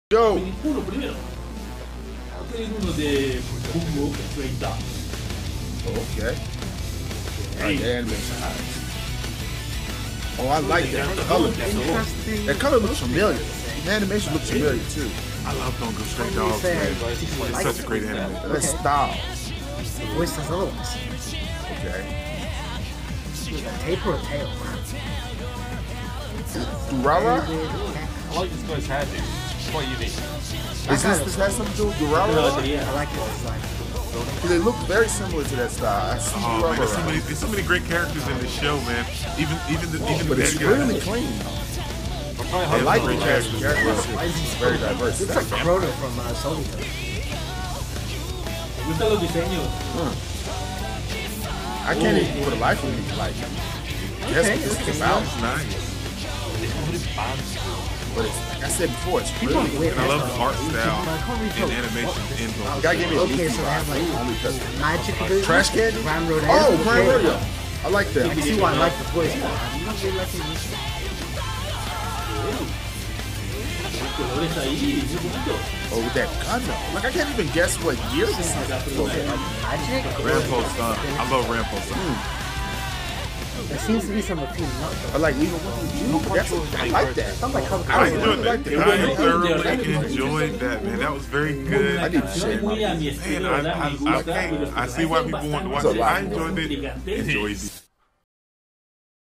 Yo. Uno primero. Uno de Bungou que fue ahí. Okay. Hey. The animation eyes. Oh, I like that color. That color looks familiar. The animation looks familiar too. I love Bungou Stray Dogs, man. It's such a great anime. That style. The voice has other ones. Okay. A tape or a tail? Durara? I like this guy's hair, dude. It's quite unique. Does that something to do with Durara? I like the design. They look very similar to that style. I see Oh man, there's so many great characters in this show, man. Even the but it's bad really guys. clean. I like great the characters. It's very diverse. Looks like Proto from Sony. Me gustan los diseños. I can't even for the life of me like guess what this is about. Sounds nice. But it's, like I said before, it's really good. And I love the art style and animation in You Bungou. gotta give me a Okay, so they have like Magic Division, Trash Candy? Prime Rodeo. Oh, Prime Rodeo. I like that. I can see why I like the voice. I'm not really liking this. Colores ahí, muy bonito. Oh, with that gun though. Like I can't even guess what year this is. Magic? Rampo's son. I love Rampo's son. There seems to be some repeating up though. I like even I like that. Sounds like how I enjoyed like that. that. I thoroughly enjoyed that, man. That was very good. I need to share my Muy a mi estilo, Man, ¿verdad? Me gusta. I see why people want to watch it. I enjoyed it. Enjoyed it.